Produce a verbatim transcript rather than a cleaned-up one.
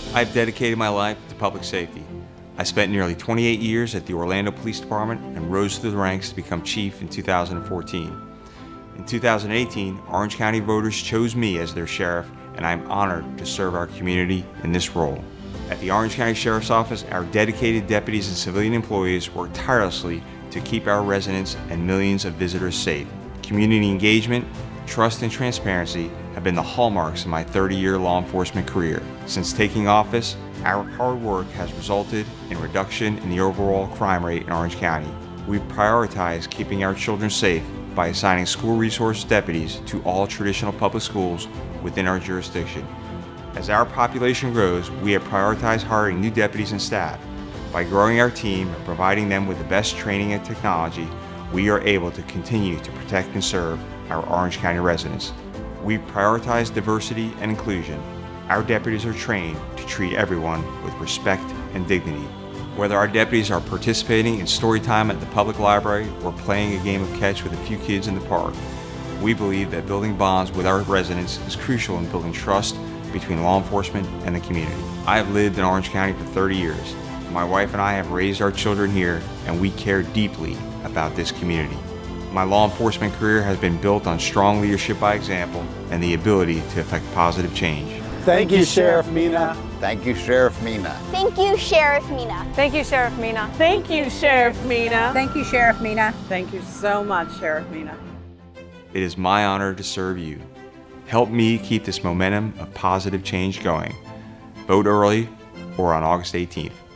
I've dedicated my life to public safety. I spent nearly twenty-eight years at the Orlando Police Department and rose through the ranks to become chief in two thousand fourteen. In two thousand eighteen, Orange County voters chose me as their sheriff, and I'm honored to serve our community in this role. At the Orange County Sheriff's Office, our dedicated deputies and civilian employees work tirelessly to keep our residents and millions of visitors safe. Community engagement, trust, and transparency have been the hallmarks of my thirty-year law enforcement career. Since taking office, our hard work has resulted in reduction in the overall crime rate in Orange County. We've prioritized keeping our children safe by assigning school resource deputies to all traditional public schools within our jurisdiction. As our population grows, we have prioritized hiring new deputies and staff. By growing our team and providing them with the best training and technology, we are able to continue to protect and serve our Orange County residents. We prioritize diversity and inclusion. Our deputies are trained to treat everyone with respect and dignity. Whether our deputies are participating in story time at the public library or playing a game of catch with a few kids in the park, we believe that building bonds with our residents is crucial in building trust between law enforcement and the community. I have lived in Orange County for thirty years. My wife and I have raised our children here, and we care deeply about this community. My law enforcement career has been built on strong leadership by example and the ability to effect positive change. Thank you, Sheriff Mina. Thank you, Sheriff Mina. Thank you, Sheriff Mina. Thank you, Sheriff Mina. Thank you, Sheriff Mina. Thank you, Sheriff Mina. Thank you so much, Sheriff Mina. It is my honor to serve you. Help me keep this momentum of positive change going. Vote early or on August eighteenth.